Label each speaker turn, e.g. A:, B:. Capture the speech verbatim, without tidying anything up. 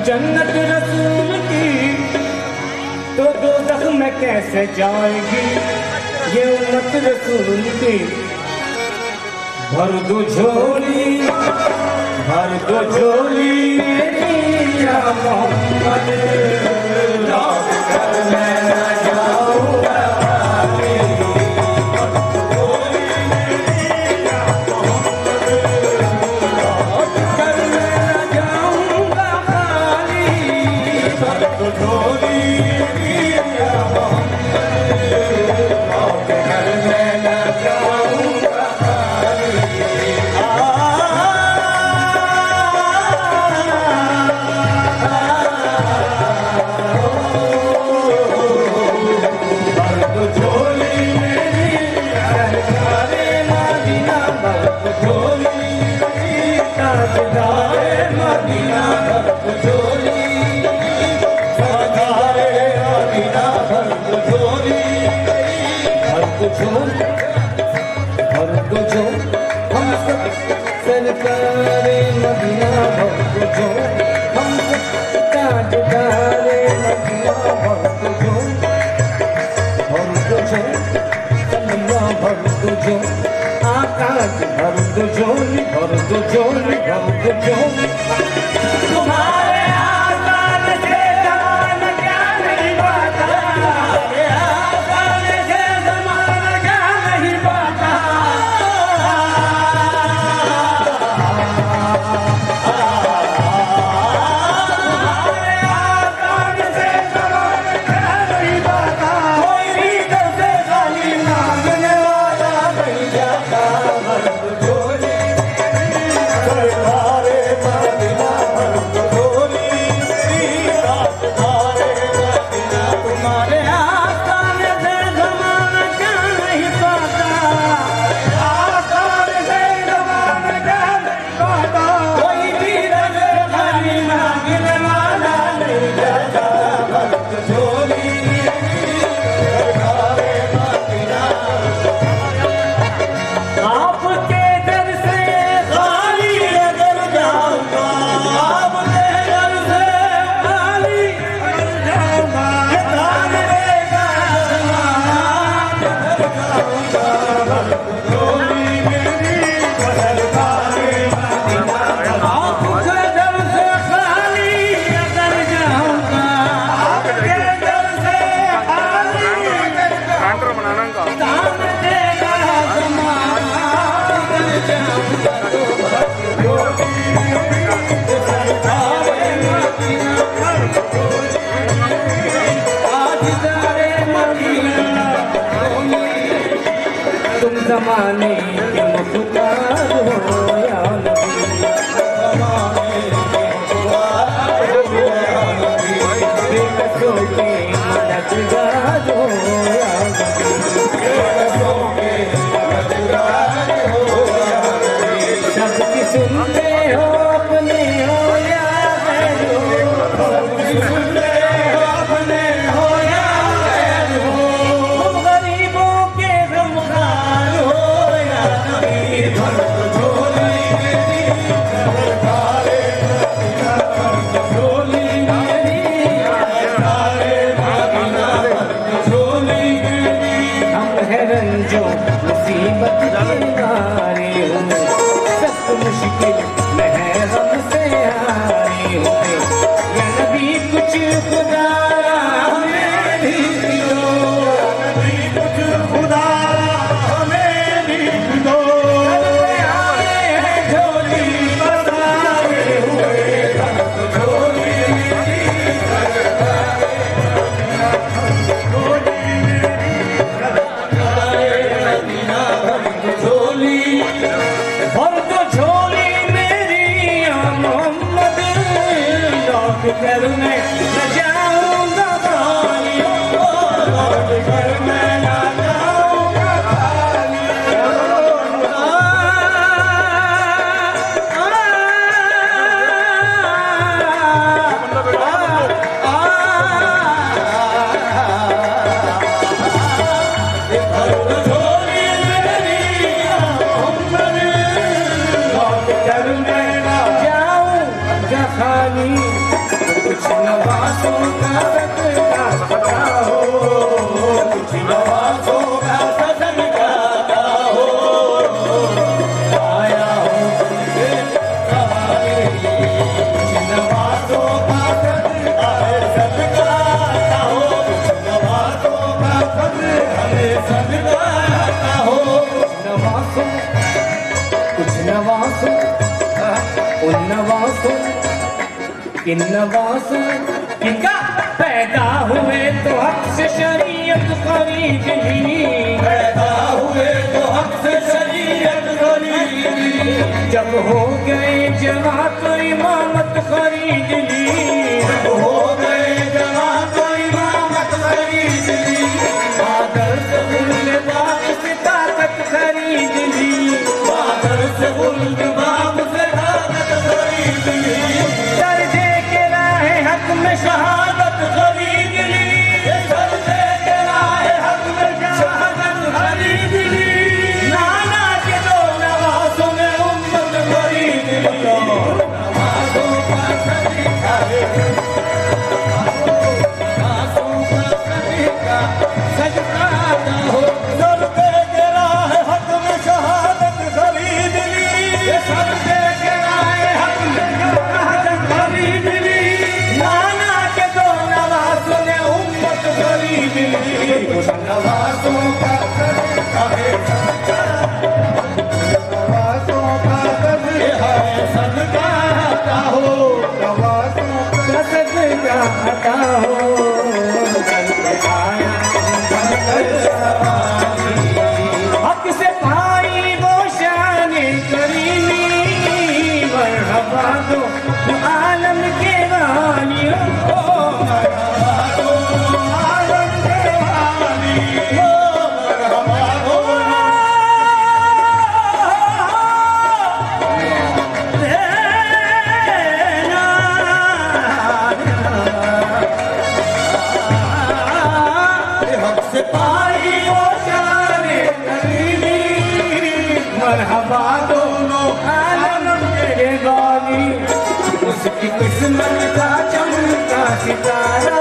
A: जन्नत रसूल की तो दोज़ख में कैसे जाएगी ये उम्मत रसूल की। भर दो झोली भर दो झोली मेरी या मोहम्मद, लौट कर मैं न जाऊंगा खाली। भर दो झोली मेरी या मोहम्मद, लौट कर मैं न जाऊंगा खाली। भर दो झोली मेरी या मोहम्मद, लौट कर मैं न जाऊंगा खाली। भर दो जो हम सब सरकारे मदीना, भर दो जो हम सब ताजदारे मदीना, भर दो जो भर दो जो सल्लल्लाह, भर दो जो आकाश, भर दो झोली भर दो झोली भर दो झोली। तुम्हारे आसान से ज़माना क्या नहीं पाता, आसान से ज़माना क्या नहीं पाता। तुम्हारे आसान से ज़माना क्या नहीं पाता, कोई भी दर से खाली मांगने वाला नहीं जाता। भर दो झोली सरकारे मदीना, भर दो झोली सरकारे मदीना। तुम्हारे आसान से ज़माना क्या नहीं पाता, आसान से ज़माना क्या नहीं पाता, कोई भी दर से खाली मांगने वाला नहीं जाता। भर दो झोली सरकारे मदीना। आपके दर से खाली अगर जाऊंगा, आपके दर से खाली अगर जाऊंगा, तानेगा आसमान भर जाऊंगा। भर दो झोली मेरी सरकारे मदीना। आपके दर से खाली अगर जाऊंगा, आपके दर से खाली अगर जाऊंगा, तानेगा आसमान भर जाऊंगा। तो भर दो झोली मेरी सरकारे मदीना, भर दो झोली ताजदारे मदीना। तुम ज़माने के मुख्तार हो या नबी, ज़माने के मुख्तार हो या नबी, बेकसों के मददगार हो या नबी, बेकसों के मददगार हो या नबी। सबकी सुनते हो अपने हो या गैर हो, सबकी सुनते हो अपने हो या गैर हो। तुम गरीबों के गमखार हो या नबी। भर दो झोली मेरी सरकारे मदीना, भर दो झोली मेरी सरकारे मदीना, भर दो झोली मेरी। हम हैं रंजो मुसीबत के मारे हो, सख्त मुश्किल में है नवासों उन नवासों किन नवासों किनका पैदा हुए तो हक से शरीयत खरीद ली, पैदा हुए तो हक से शरीयत खरीद ली, जब हो गए जवां तो इमामत खरीद ली, जब हो गए जवां तो इमामत खरीद ली, आदर्श गुल बाप से ताकत खरीद ली, आदर्श गुल बाप से ताकत खरीद ली, दर्जे के राहे हक में शहादत खरीद ली, दर्जे के राहे हक में शहादत खरीद ली, नाना के दो नवासों में उम्मत खरीद ली, नवासों का सलीका नवासों का सलीका सजदा हो, दर्जे के राहे हक में शहादत खरीद ली, दर्जे के राहे हक में शहादत खरीद ली, नाना के दो नवासों ने उम्मत खरीद ली, नवासों का सलीका है नवासों का सलीका है सदका आता हो, नवासों का सदका आता हो, हक से भाई वो शान करीमी, मरहबा दो आलम के वालियों को, मरहबा दो आलम के वालियों को, मरहबा दो हक से भाई वो शान करीमी, मरहबा दोनों आलम के वाली, उसकी किस्मत का चमका सितारा,